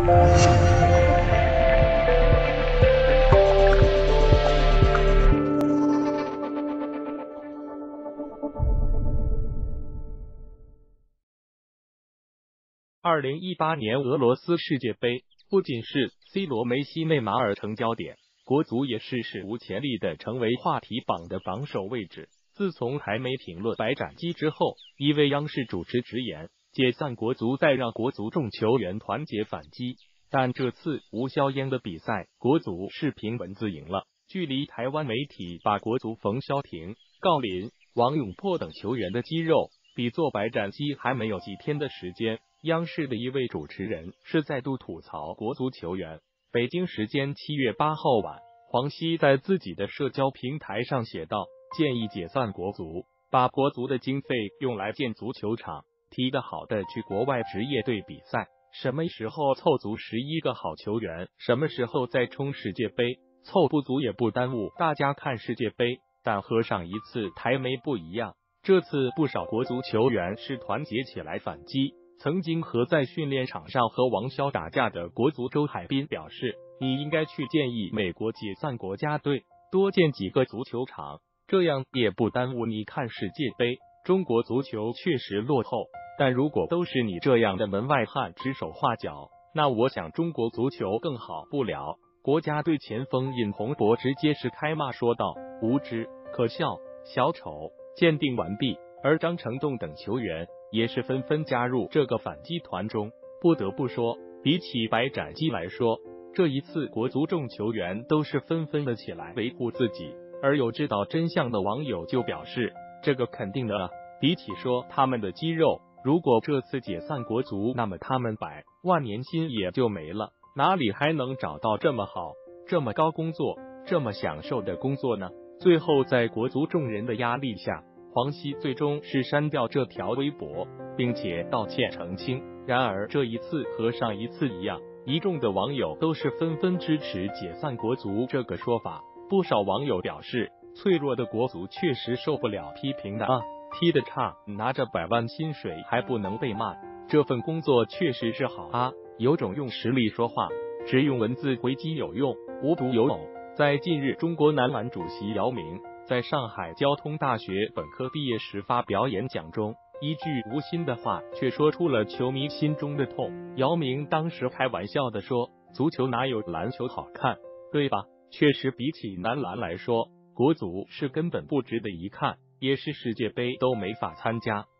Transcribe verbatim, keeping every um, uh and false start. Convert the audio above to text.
二零一八年俄罗斯世界杯不仅是 C 罗、梅西、内马尔成焦点，国足也是史无前例的成为话题榜的榜首位置。自从台媒评论白斩鸡之后，一位央视主持直言解散国足，再让国足众球员团结反击。但这次无硝烟的比赛，国足是凭文字赢了。距离台湾媒体把国足冯潇霆、郜林、王永珀等球员的肌肉比作白斩鸡还没有几天的时间。央视的一位主持人是再度吐槽国足球员。北京时间七月八号晚，黄西在自己的社交平台上写道，建议解散国足，把国足的经费用来建足球场，踢得好的去国外职业队比赛，什么时候凑足十一个好球员，什么时候再冲世界杯，凑不足也不耽误大家看世界杯。但和上一次台媒不一样，这次不少国足球员是团结起来反击。曾经和在训练场上和王潇打架的国足周海滨表示，你应该去建议美国解散国家队，多建几个足球场，这样也不耽误你看世界杯。中国足球确实落后，但如果都是你这样的门外汉指手画脚，那我想中国足球更好不了。国家队前锋尹洪博直接是开骂说道，无知、可笑、小丑。鉴定完毕，而张成栋等球员也是纷纷加入这个反击团中。不得不说，比起白斩鸡来说，这一次国足众球员都是纷纷的起来维护自己。而有知道真相的网友就表示，这个肯定的啊，比起说他们的肌肉，如果这次解散国足，那么他们百万年薪也就没了，哪里还能找到这么好、这么高工作、这么享受的工作呢？最后在国足众人的压力下，黄西最终是删掉这条微博，并且道歉澄清。然而这一次和上一次一样，一众的网友都是纷纷支持解散国足这个说法。不少网友表示，脆弱的国足确实受不了批评的啊，踢得差，拿着百万薪水还不能被骂，这份工作确实是好啊，有种用实力说话，只用文字回击有用，无独有偶。在近日，中国男篮主席姚明在上海交通大学本科毕业时发表演讲中，一句无心的话却说出了球迷心中的痛。姚明当时开玩笑的说，足球哪有篮球好看，对吧？确实比起男篮来说，国足是根本不值得一看，也是世界杯都没法参加。